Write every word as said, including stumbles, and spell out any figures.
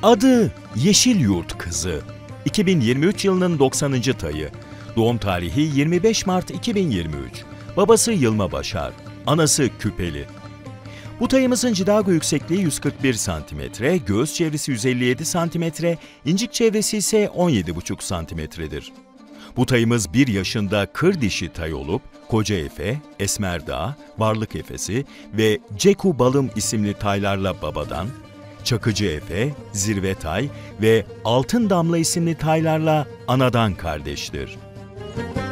Adı Yeşil Yurt Kızı. iki bin yirmi üç yılının doksanıncı tayı. Doğum tarihi yirmi beş Mart iki bin yirmi üç. Babası Yılma Başar. Anası Küpeli. Bu tayımızın cidago yüksekliği yüz kırk bir santimetre, göğüs çevresi yüz elli yedi santimetre, incik çevresi ise on yedi buçuk santimetredir. Bu tayımız bir yaşında kır dişi tay olup, Koca Efe, Esmerdağ, Varlık Efesi ve Ceku Balım isimli taylarla babadan, Çakıcı Efe, Zirve Tay ve Altın Damla isimli taylarla anadan kardeştir.